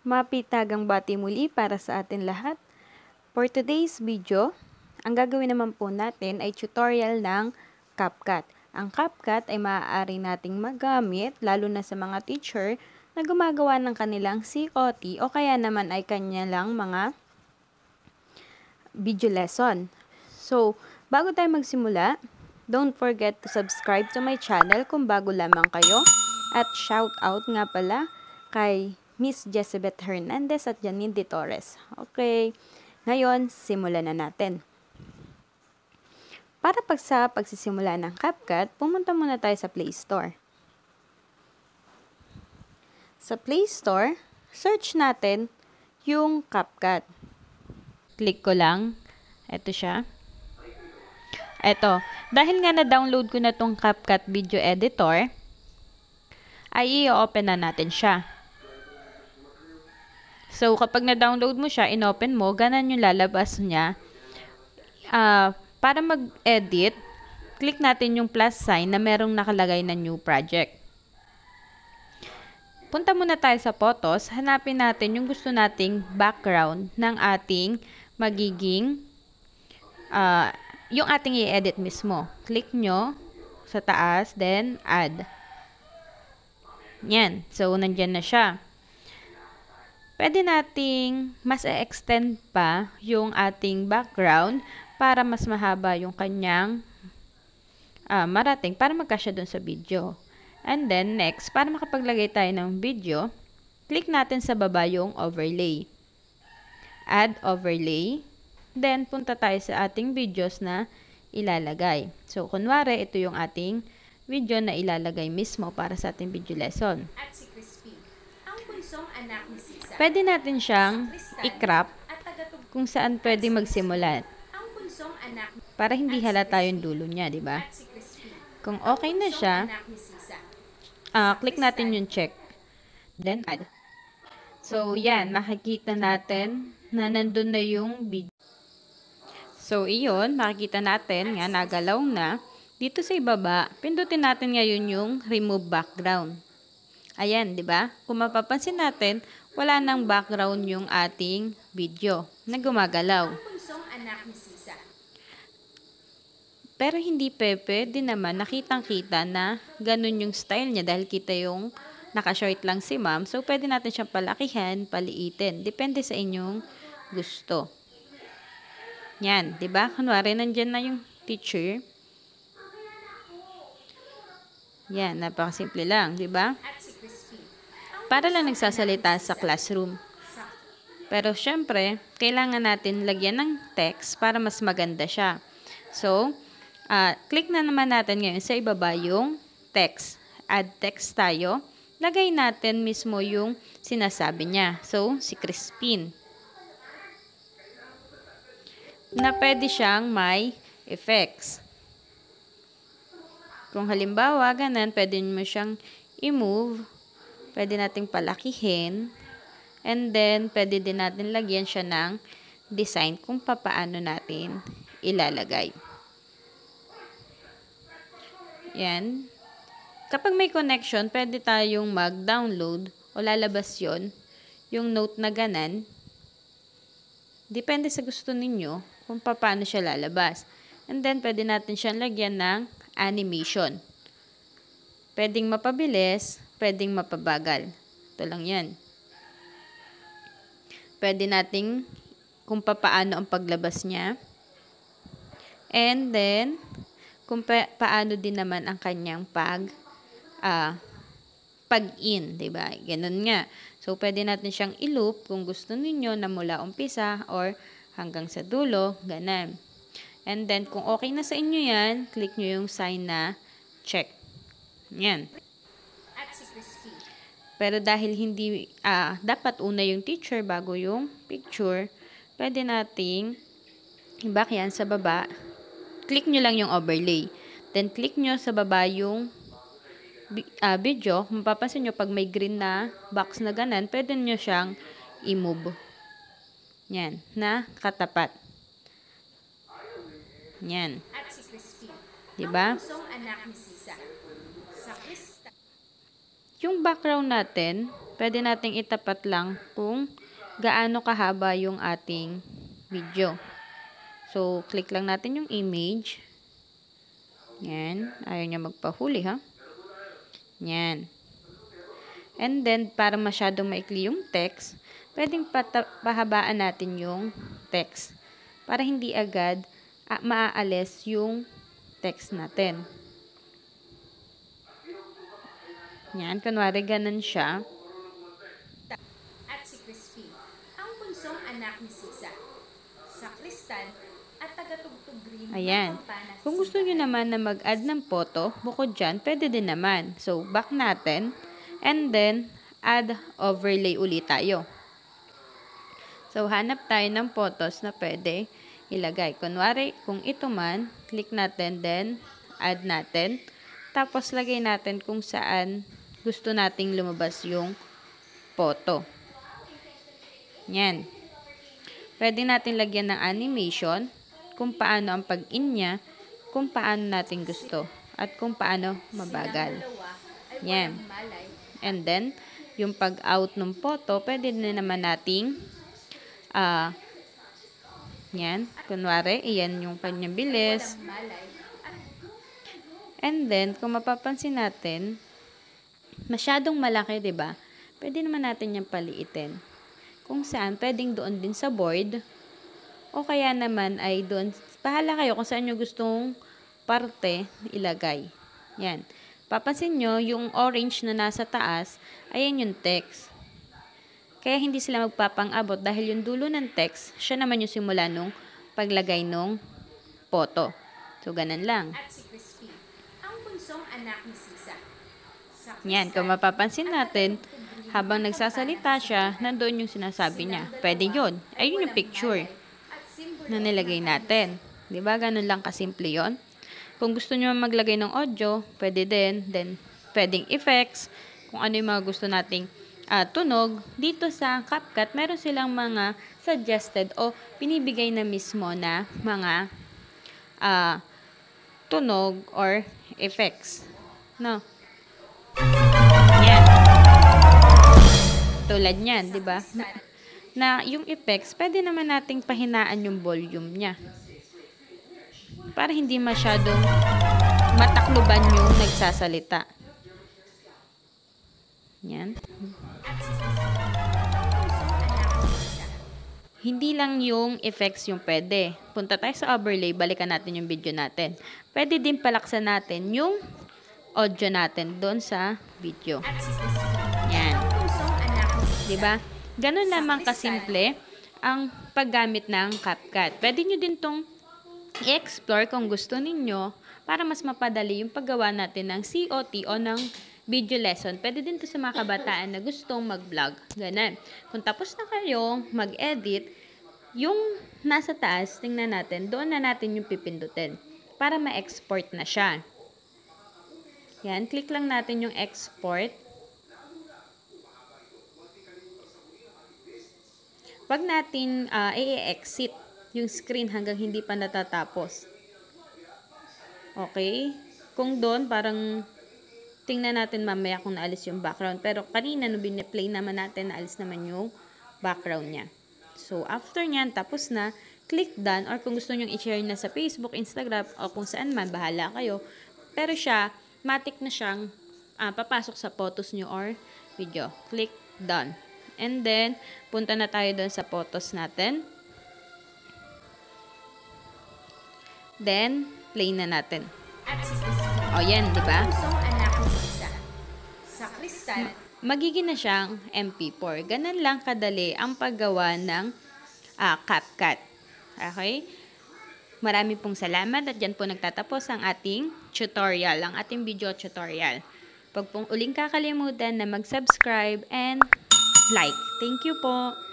Mapitagang bati muli para sa atin lahat. For today's video, ang gagawin naman po natin ay tutorial ng CapCut. Ang CapCut ay maaari nating magamit lalo na sa mga teacher na gumagawa ng kanilang COT o kaya naman ay kanilang mga video lesson. So, bago tayo magsimula, don't forget to subscribe to my channel kung bago lamang kayo. At shout out nga pala kay Miss Jezebeth Hernandez at Janine De Torres. Okay, ngayon simulan na natin. Para sa pagsisimula ng CapCut, pumunta muna tayo sa Play Store. Sa Play Store, search natin yung CapCut. Click ko lang. Ito siya. Ito. Dahil nga na-download ko na tong CapCut Video Editor, ay i-open na natin siya. So, kapag na-download mo siya, in-open mo, ganan yung lalabas niya. Para mag-edit, click natin yung plus sign na merong nakalagay na new project. Punta muna tayo sa photos, hanapin natin yung gusto nating background ng ating magiging, yung ating i-edit mismo. Click nyo sa taas, then add. Yan. So, nandyan na siya. Pwede nating mas extend pa yung ating background para mas mahaba yung kanyang marating para magkasya dun sa video. And then next, para makapaglagay tayo ng video, click natin sa baba yung overlay. Add overlay. Then punta tayo sa ating videos na ilalagay. So kunwari, ito yung ating video na ilalagay mismo para sa ating video lesson. Pwede natin siyang i-crop kung saan pwede magsimula. Para hindi halata yung dulo niya, di ba? Kung okay na siya, click natin yung check. Then add. So, yan. Makikita natin na nandun na yung video. So, iyon. Makikita natin nga nagalaw na. Dito sa ibaba, pindutin natin ngayon yung remove background. Ayan, di ba? Kung mapapansin natin, wala nang background yung ating video na gumagalaw. Pero hindi pwede naman nakitang-kita na ganun yung style niya dahil kita yung naka-short lang si ma'am. So, pwede natin siyang palakihan, paliitin. Depende sa inyong gusto. Yan, di ba? Kunwari, nandyan na yung teacher. Yan, napakasimple lang, di ba? Para lang nagsasalita sa classroom. Pero syempre, kailangan natin lagyan ng text para mas maganda siya. So, click na naman natin ngayon sa ibaba yung text. Add text tayo. Lagay natin mismo yung sinasabi niya. So, si Crispin. Na pwede siyang may effects. Kung halimbawa, ganun, pwede mo siyang i-move. Pwede nating palakihin. And then, pwede din natin lagyan siya ng design kung papaano natin ilalagay. Yan. Kapag may connection, pwede tayong mag-download o lalabas yon yung note na ganan. Depende sa gusto ninyo kung papaano siya lalabas. And then, pwede natin siyang lagyan ng animation. Pwedeng mapabilis, pwedeng mapabagal. Ito lang yan. Pwede nating kung paano ang paglabas niya. And then, kung paano din naman ang kanyang pag-in, diba? Ganun nga. So, pwede natin siyang i-loop kung gusto ninyo na mula umpisa or hanggang sa dulo, ganun. And then, kung okay na sa inyo yan, click nyo yung sign na check. Yan. Pero dahil hindi, dapat una yung teacher bago yung picture, pwede nating i-back yan sa baba. Click nyo lang yung overlay. Then, click nyo sa baba yung video. Kung mapapansin nyo, pag may green na box na ganan, pwede nyo siyang i-move. Yan, na katapat. Yan. Diba? Yung background natin, pwede nating itapat lang kung gaano kahaba yung ating video. So, click lang natin yung image. Yan. Ayaw niya magpahuli, ha? Yan. And then, para masyadong maikli yung text, pwedeng pahabaan natin yung text. Para hindi agad maaalis yung text natin. Yan. Kunwari, ganun siya. At si Crispy, ang bunsong anak ni Sisa. Sa kristal at tagatugtog green. Ayan. Kung gusto nyo naman na mag-add ng photo, bukod dyan, pwede din naman. So, back natin. And then, add overlay ulit tayo. So, hanap tayo ng photos na pwede ilagay. Kunwari, kung ito man, click natin, then add natin. Tapos, lagay natin kung saan gusto nating lumabas yung photo. Yan. Pwede natin lagyan ng animation, kung paano ang pag-in niya, kung paano natin gusto, at kung paano mabagal. Yan. And then, yung pag-out ng photo, pwede na naman nating, yan, kunwari, iyan yung kanyang bilis. And then, kung mapapansin natin, masyadong malaki, diba? Pwede naman natin yung paliitin. Kung saan, pwedeng doon din sa board, o kaya naman ay doon, bahala kayo kung saan nyo gustong parte ilagay. Yan. Papansin nyo, yung orange na nasa taas, ayan yung text. Kaya hindi sila magpapang-abot dahil yung dulo ng text, siya naman yung simula nung paglagay nung photo. So, ganun lang. At si Crispy, ang bunsong anak ni Sisa. Yan, kung mapapansin natin, habang nagsasalita siya, nandoon yung sinasabi niya. Pwede yun. Ayun yung picture na nilagay natin. Diba? Ganun lang kasimple yun. Kung gusto nyo maglagay ng audio, pwede din. Then, pwedeng effects. Kung ano yung mga gusto nating tunog. Dito sa CapCut, meron silang mga suggested o pinibigay na mismo na mga tunog or effects. No? Yan. Tulad niyan, diba? Na yung effects, pwede naman nating pahinaan yung volume niya. Para hindi masyadong matakluban yung nagsasalita. Yan. Hindi lang yung effects yung pwede. Punta tayo sa overlay, balikan natin yung video natin. Pwede din palaksan natin yung audio natin doon sa video. Yan. Diba? Ganun lamang kasimple ang paggamit ng CapCut. Pwede nyo din tong i-explore kung gusto ninyo para mas mapadali yung paggawa natin ng COT o ng video lesson. Pwede din to sa mga kabataan na gustong mag-vlog. Ganun. Kung tapos na kayo mag-edit, yung nasa taas, tingnan natin, doon na natin yung pipindutin para ma-export na siya. Yan, click lang natin yung export. Wag natin i-exit yung screen hanggang hindi pa natatapos. Okay? Kung doon, parang tingnan natin mamaya kung naalis yung background. Pero kanina, nung bine-play naman natin, naalis naman yung background niya. So, after nyan, tapos na, click done. Or kung gusto nyo i-share na sa Facebook, Instagram, o kung saan man, bahala kayo. Pero siya, matik na siyang papasok sa photos nyo or video. Click done. And then, punta na tayo doon sa photos natin. Then, play na natin. O, yan, di ba? Sa kristal, magiging na siyang MP4. Ganun lang kadali ang paggawa ng CapCut. Okay? Marami pong salamat at dyan po nagtatapos ang ating tutorial, ang ating video tutorial. Pag pong uling kakalimutan na mag-subscribe and like. Thank you po.